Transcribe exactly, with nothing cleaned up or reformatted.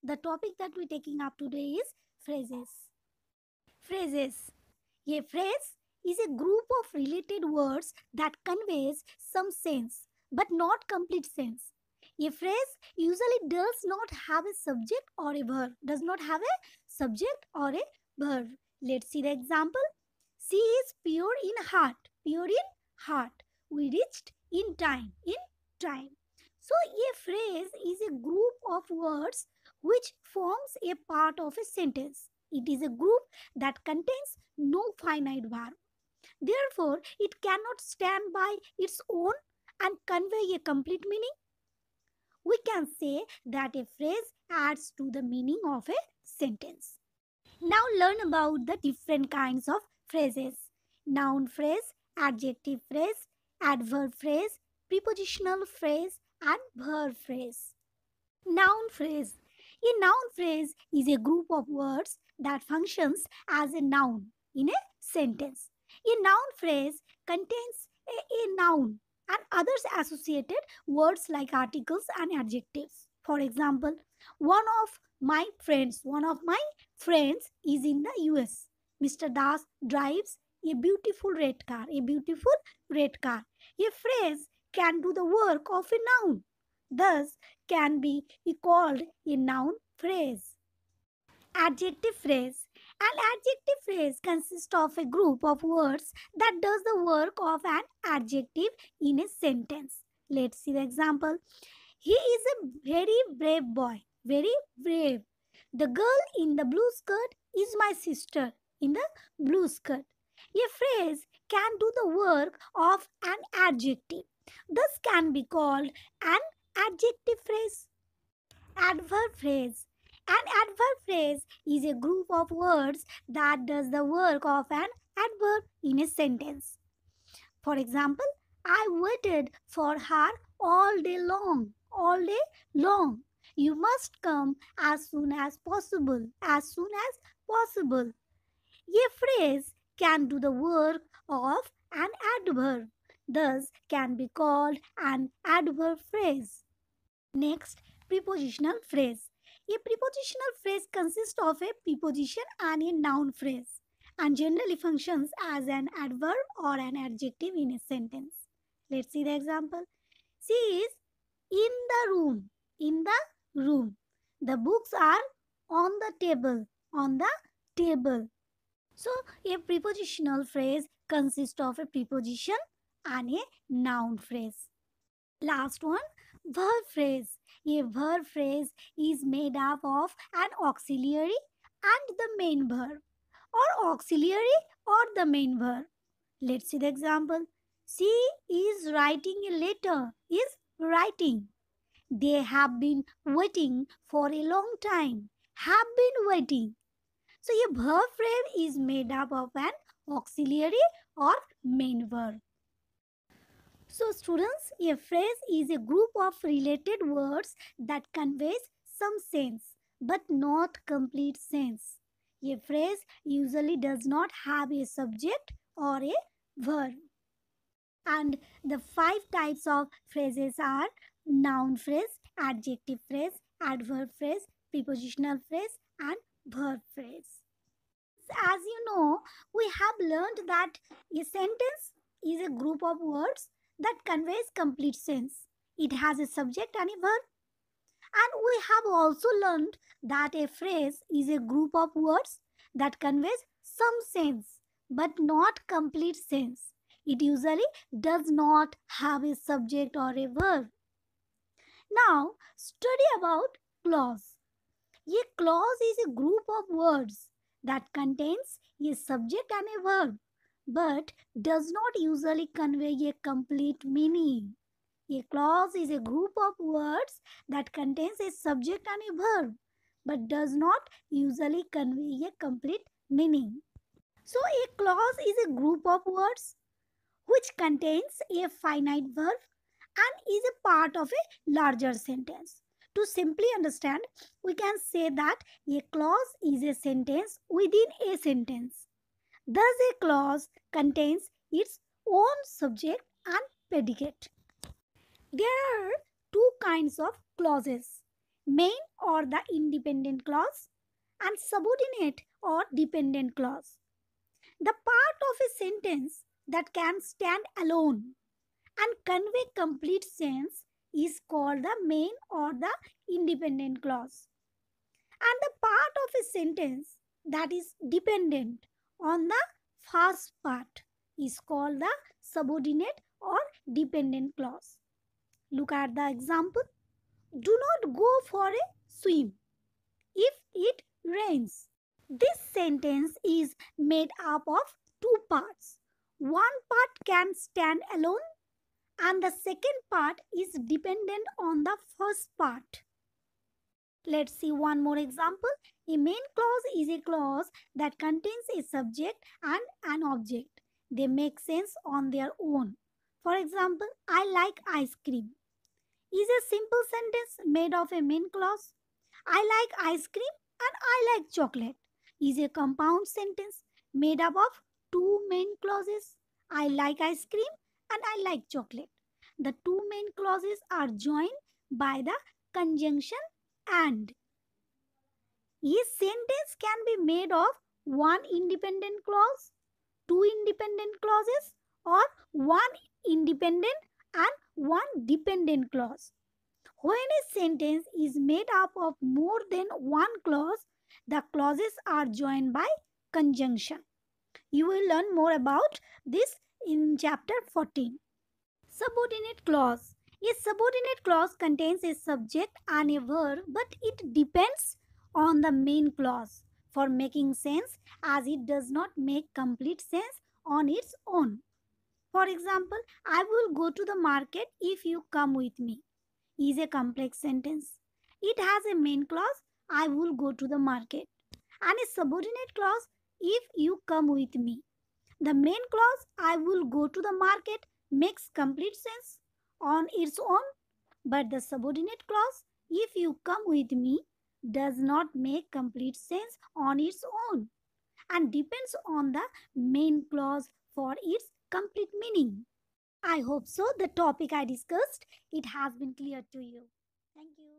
The topic that we're taking up today is phrases. Phrases. A phrase is a group of related words that conveys some sense but not complete sense. A phrase usually does not have a subject or a verb. Does not have a subject or a verb. Let's see the example. She is pure in heart. Pure in heart. We reached in time. In time. So a phrase is a group of words which forms a part of a sentence. It is a group that contains no finite verb. Therefore, it cannot stand by its own and convey a complete meaning. We can say that a phrase adds to the meaning of a sentence. Now learn about the different kinds of phrases. Noun phrase, adjective phrase, adverb phrase, prepositional phrase and verb phrase. Noun phrase. A noun phrase is a group of words that functions as a noun in a sentence. A noun phrase contains a, a noun and others associated words like articles and adjectives. For example, one of my friends, one of my friends is in the U S. Mister Das drives a beautiful red car, a beautiful red car. A phrase can do the work of a noun, thus can be called a noun phrase. Adjective phrase. An adjective phrase consists of a group of words that does the work of an adjective in a sentence. Let's see the example. He is a very brave boy. Very brave. The girl in the blue skirt is my sister in the blue skirt. A phrase can do the work of an adjective. Thus can be called an adjective phrase. Adverb phrase. An adverb phrase is a group of words that does the work of an adverb in a sentence. For example, I waited for her all day long. All day long. You must come as soon as possible. As soon as possible. A phrase can do the work of an adverb. Thus can be called an adverb phrase. Next, prepositional phrase. A prepositional phrase consists of a preposition and a noun phrase and generally functions as an adverb or an adjective in a sentence. Let's see the example. She is in the room. In the room. The books are on the table. On the table. So, a prepositional phrase consists of a preposition and a noun phrase. Last one, verb phrase. A verb phrase is made up of an auxiliary and the main verb, or auxiliary or the main verb. Let's see the example. She is writing a letter. Is writing. They have been waiting for a long time. Have been waiting. So a verb phrase is made up of an auxiliary or main verb. So students, a phrase is a group of related words that conveys some sense but not complete sense. A phrase usually does not have a subject or a verb. And the five types of phrases are noun phrase, adjective phrase, adverb phrase, prepositional phrase and verb phrase. As you know, we have learned that a sentence is a group of words that conveys complete sense. It has a subject and a verb. And we have also learned that a phrase is a group of words that conveys some sense but not complete sense. It usually does not have a subject or a verb. Now, study about clause. A clause is a group of words that contains a subject and a verb but does not usually convey a complete meaning. A clause is a group of words that contains a subject and a verb but does not usually convey a complete meaning. So a clause is a group of words which contains a finite verb and is a part of a larger sentence. To simply understand, we can say that a clause is a sentence within a sentence. Thus, a clause contains its own subject and predicate. There are two kinds of clauses. main or the independent clause, and subordinate or dependent clause. The part of a sentence that can stand alone and convey complete sense is called the main or the independent clause. And the part of a sentence that is dependent on the first part is called the subordinate or dependent clause. Look at the example. Do not go for a swim if it rains. This sentence is made up of two parts. One part can stand alone and the second part is dependent on the first part. Let's see one more example. A main clause is a clause that contains a subject and an object. They make sense on their own. For example, I like ice cream is a simple sentence made of a main clause. I like ice cream and I like chocolate is a compound sentence made up of two main clauses. I like ice cream and I like chocolate. The two main clauses are joined by the conjunction and. A sentence can be made of one independent clause, two independent clauses, or one independent and one dependent clause. When a sentence is made up of more than one clause, the clauses are joined by conjunction. You will learn more about this in chapter fourteen. Subordinate clause. A subordinate clause contains a subject and a verb, but it depends on the main clause for making sense, as it does not make complete sense on its own. For example, I will go to the market if you come with me is a complex sentence. It has a main clause, I will go to the market, and a subordinate clause, if you come with me. The main clause, I will go to the market, makes complete sense on its own, but the subordinate clause, if you come with me, does not make complete sense on its own and depends on the main clause for its complete meaning. I hope so the topic I discussed, it has been clear to you. Thank you.